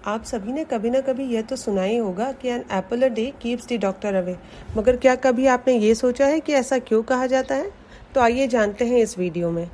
आप सभी ने कभी ना कभी यह तो सुना ही होगा कि an apple a day keeps the doctor away. मगर क्या कभी आपने ये सोचा है कि ऐसा क्यों कहा जाता है? तो आइए जानते हैं इस वीडियो में।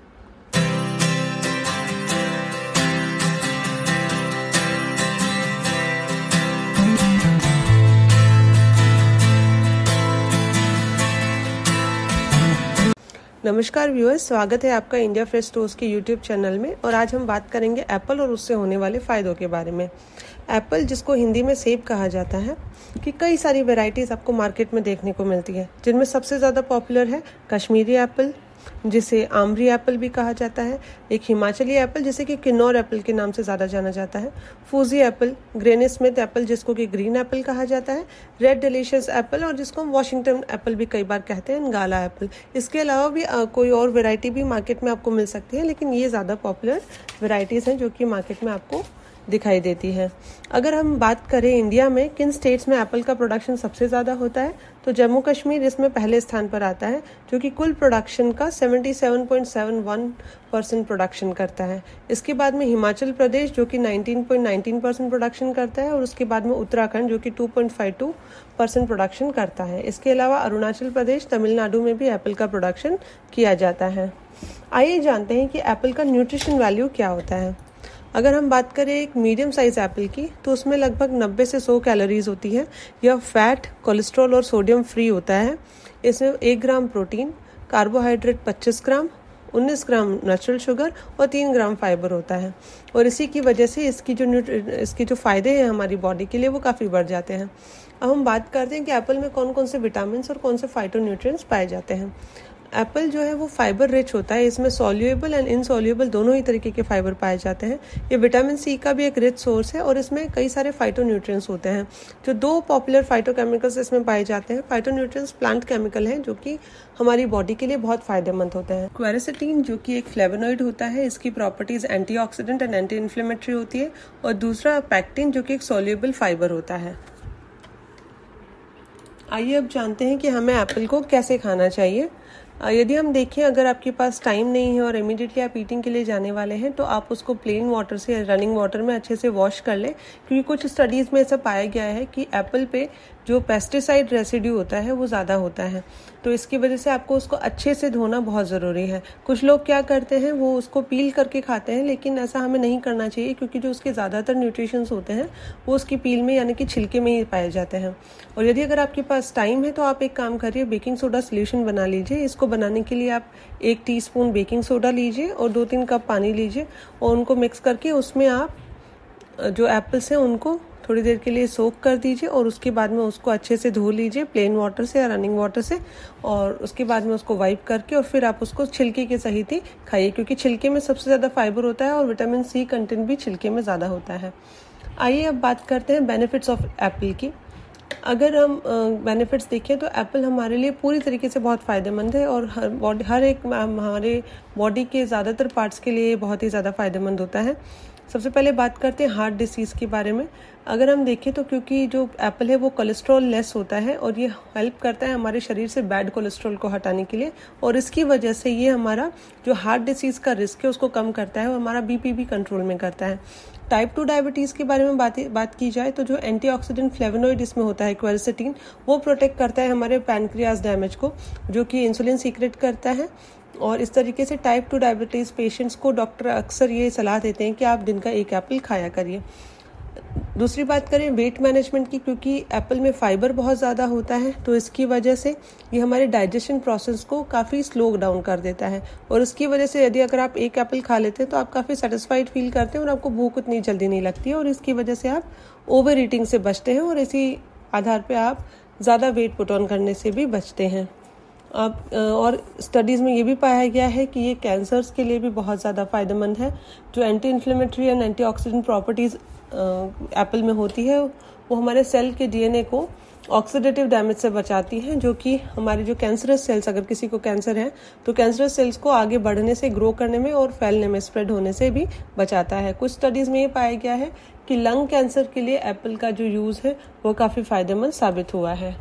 नमस्कार व्यूअर्स, स्वागत है आपका इंडिया फ्रेश टोस्ट के यूट्यूब चैनल में। और आज हम बात करेंगे एप्पल और उससे होने वाले फ़ायदों के बारे में। एप्पल, जिसको हिंदी में सेब कहा जाता है, कि कई सारी वैरायटीज़ आपको मार्केट में देखने को मिलती है, जिनमें सबसे ज़्यादा पॉपुलर है कश्मीरी एप्पल, जिसे आमरी एप्पल भी कहा जाता है, एक हिमाचली एप्पल जिसे कि किन्नौर एप्पल के नाम से ज़्यादा जाना जाता है, Fuji apple, granny Smith apple जिसको कि ग्रीन एप्पल कहा जाता है, रेड डिलीशियस एप्पल और जिसको हम वॉशिंगटन एप्पल भी कई बार कहते हैं, गाला एप्पल। इसके अलावा भी कोई और वैरायटी भी मार्केट में आपको मिल सकती है, लेकिन ये ज़्यादा पॉपुलर वैरायटीज़ हैं जो कि मार्केट में आपको दिखाई देती है। अगर हम बात करें इंडिया में किन स्टेट्स में एप्पल का प्रोडक्शन सबसे ज़्यादा होता है, तो जम्मू कश्मीर इसमें पहले स्थान पर आता है, जो कि कुल प्रोडक्शन का 77.71% प्रोडक्शन करता है। इसके बाद में हिमाचल प्रदेश जो कि 19.19% प्रोडक्शन करता है, और उसके बाद में उत्तराखंड जो कि 2.52% प्रोडक्शन करता है। इसके अलावा अरुणाचल प्रदेश, तमिलनाडु में भी एप्पल का प्रोडक्शन किया जाता है। आइए जानते हैं कि एप्पल का न्यूट्रिशन वैल्यू क्या होता है। अगर हम बात करें एक मीडियम साइज एप्पल की, तो उसमें लगभग 90 से 100 कैलोरीज होती है। यह फैट, कोलेस्ट्रॉल और सोडियम फ्री होता है। इसमें 1 gram protein, carbohydrate 25 gram, 19 gram natural sugar और 3 ग्राम फाइबर होता है। और इसी की वजह से इसके जो फ़ायदे हैं हमारी बॉडी के लिए वो काफ़ी बढ़ जाते हैं। अब हम बात करते हैं कि एप्पल में कौन कौन से विटामिन और कौन से फाइटोन्यूट्रिएंट्स पाए जाते हैं। एप्पल जो है वो फाइबर रिच होता है। इसमें सॉल्युएबल एंड इनसॉल्युएबल दोनों ही तरीके के फाइबर पाए जाते हैं। ये विटामिन सी का भी एक रिच सोर्स है, और इसमें कई सारे फाइटोन्यूट्रिएंट्स होते हैं। जो 2 पॉपुलर फाइटोकेमिकल्स इसमें पाए जाते हैं। फाइटोन्यूट्रिएंट्स प्लांट केमिकल हैं जो कि हमारी बॉडी के लिए बहुत फायदेमंद होते हैं। क्वेरेसिटीन जो कि एक फ्लेवोनॉइड होता है, इसकी properties antioxidant and anti inflammatory होती है। और दूसरा पैक्टिन जो कि एक सॉल्युएबल फाइबर होता है। आइए अब जानते हैं कि हमें एप्पल को कैसे खाना चाहिए। यदि हम देखें, अगर आपके पास टाइम नहीं है और इमीडिएटली आप ईटिंग के लिए जाने वाले हैं, तो आप उसको प्लेन वाटर से या रनिंग वाटर में अच्छे से वॉश कर लें, क्योंकि कुछ स्टडीज़ में ऐसा पाया गया है कि एप्पल पे जो पेस्टिसाइड रेसिड्यू होता है वो ज़्यादा होता है। तो इसकी वजह से आपको उसको अच्छे से धोना बहुत ज़रूरी है। कुछ लोग क्या करते हैं, वो उसको पील करके खाते हैं, लेकिन ऐसा हमें नहीं करना चाहिए, क्योंकि जो उसके ज़्यादातर न्यूट्रिशंस होते हैं वो उसकी पील में यानी कि छिलके में ही पाए जाते हैं। और यदि अगर आपके पास टाइम है तो आप एक काम करिए, बेकिंग सोडा सोल्यूशन बना लीजिए। इसको बनाने के लिए आप 1 टीस्पून बेकिंग सोडा लीजिए और 2-3 कप पानी लीजिए, और उनको मिक्स करके उसमें आप जो एप्पल्स हैं उनको थोड़ी देर के लिए सोक कर दीजिए, और उसके बाद में उसको अच्छे से धो लीजिए प्लेन वाटर से या रनिंग वाटर से। और उसके बाद में उसको वाइप करके और फिर आप उसको छिलके के सहित ही खाइए, क्योंकि छिलके में सबसे ज़्यादा फाइबर होता है और विटामिन सी कंटेंट भी छिलके में ज़्यादा होता है। आइए अब बात करते हैं बेनिफिट्स ऑफ एप्पल की। अगर हम बेनिफिट्स देखें तो एप्पल हमारे लिए पूरी तरीके से बहुत फ़ायदेमंद है, और हर एक हमारे बॉडी के ज़्यादातर पार्ट्स के लिए बहुत ही ज़्यादा फ़ायदेमंद होता है। सबसे पहले बात करते हैं हार्ट डिसीज़ के बारे में। अगर हम देखें तो क्योंकि जो एप्पल है वो कोलेस्ट्रॉल लेस होता है, और ये हेल्प करता है हमारे शरीर से बैड कोलेस्ट्रॉल को हटाने के लिए, और इसकी वजह से ये हमारा जो हार्ट डिसीज़ का रिस्क है उसको कम करता है, और हमारा बीपी भी कंट्रोल में करता है। टाइप 2 डायबिटीज़ के बारे में बात की जाए तो जो एंटीऑक्सीडेंट फ्लेवोनॉइड इसमें होता है क्वेरसेटिन, वो प्रोटेक्ट करता है हमारे पैनक्रियाज डैमेज को, जो कि इंसुलिन सीक्रेट करता है। और इस तरीके से टाइप 2 डायबिटीज़ पेशेंट्स को डॉक्टर अक्सर ये सलाह देते हैं कि आप दिन का 1 एप्पल खाया करिए। दूसरी बात करें वेट मैनेजमेंट की, क्योंकि एप्पल में फाइबर बहुत ज़्यादा होता है, तो इसकी वजह से ये हमारे डाइजेशन प्रोसेस को काफ़ी स्लो डाउन कर देता है। और इसकी वजह से यदि अगर आप 1 एप्पल खा लेते हैं तो आप काफ़ी सेटिस्फाइड फील करते हैं, और आपको भूख उतनी जल्दी नहीं लगती है, और इसकी वजह से आप ओवर ईटिंग से बचते हैं, और इसी आधार पर आप ज़्यादा वेट पुट ऑन करने से भी बचते हैं। अब और स्टडीज़ में ये भी पाया गया है कि ये कैंसर्स के लिए भी बहुत ज़्यादा फ़ायदेमंद है। जो anti inflammatory and antioxidant properties apple में होती है, वो हमारे सेल के डीएनए को ऑक्सीडेटिव डैमेज से बचाती हैं, जो कि हमारे जो कैंसरस सेल्स, अगर किसी को कैंसर है तो कैंसरस सेल्स को आगे बढ़ने से, ग्रो करने में और फैलने में, स्प्रेड होने से भी बचाता है। कुछ स्टडीज़ में ये पाया गया है कि लंग कैंसर के लिए एप्पल का जो यूज़ है वो काफ़ी फ़ायदेमंद साबित हुआ है।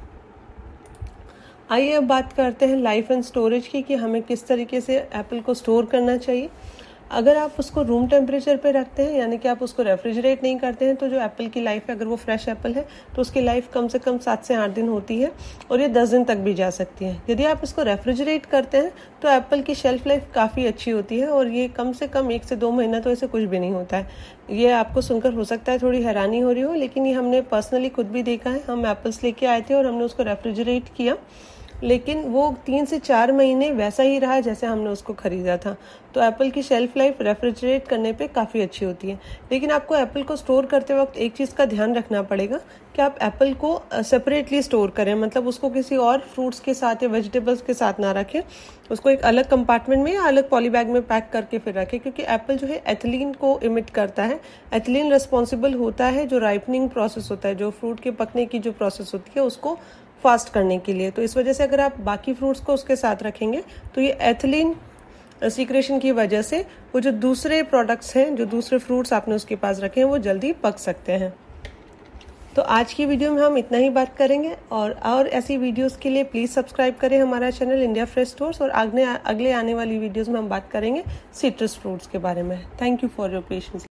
आइए अब बात करते हैं लाइफ एंड स्टोरेज की, कि हमें किस तरीके से एप्पल को स्टोर करना चाहिए। अगर आप उसको रूम टेम्परेचर पे रखते हैं, यानी कि आप उसको रेफ्रिजरेट नहीं करते हैं, तो जो एप्पल की लाइफ है, अगर वो फ्रेश एप्पल है तो उसकी लाइफ कम से कम 7 से 8 दिन होती है और ये 10 दिन तक भी जा सकती है। यदि आप इसको रेफ्रिजरेट करते हैं तो एप्पल की शेल्फ लाइफ काफ़ी अच्छी होती है और ये कम से कम 1 से 2 महीना तो ऐसे कुछ भी नहीं होता है। ये आपको सुनकर हो सकता है थोड़ी हैरानी हो रही हो, लेकिन ये हमने पर्सनली खुद भी देखा है। हम एप्पल्स लेके आए थे और हमने उसको रेफ्रिजरेट किया, लेकिन वो 3 से 4 महीने वैसा ही रहा जैसे हमने उसको खरीदा था। तो एप्पल की शेल्फ लाइफ रेफ्रिजरेट करने पे काफ़ी अच्छी होती है। लेकिन आपको एप्पल को स्टोर करते वक्त एक चीज़ का ध्यान रखना पड़ेगा कि आप एप्पल को सेपरेटली स्टोर करें, मतलब उसको किसी और फ्रूट्स के साथ या वेजिटेबल्स के साथ ना रखें। उसको एक अलग कंपार्टमेंट में या अलग पॉली बैग में पैक करके फिर रखें, क्योंकि एप्पल जो है एथिलीन को इमिट करता है। एथिलीन रिस्पॉन्सिबल होता है जो राइपनिंग प्रोसेस होता है, जो फ्रूट के पकने की जो प्रोसेस होती है उसको फास्ट करने के लिए। तो इस वजह से अगर आप बाकी फ्रूट्स को उसके साथ रखेंगे तो ये एथिलीन सीक्रेशन की वजह से वो जो दूसरे प्रोडक्ट्स हैं, जो दूसरे फ्रूट्स आपने उसके पास रखे हैं, वो जल्दी पक सकते हैं। तो आज की वीडियो में हम इतना ही बात करेंगे और ऐसी वीडियोस के लिए प्लीज़ सब्सक्राइब करें हमारा चैनल इंडिया फ्रेश स्टोर्स। और अगले आने वाली वीडियोस में हम बात करेंगे सिट्रस फ्रूट्स के बारे में। Thank you for your patience.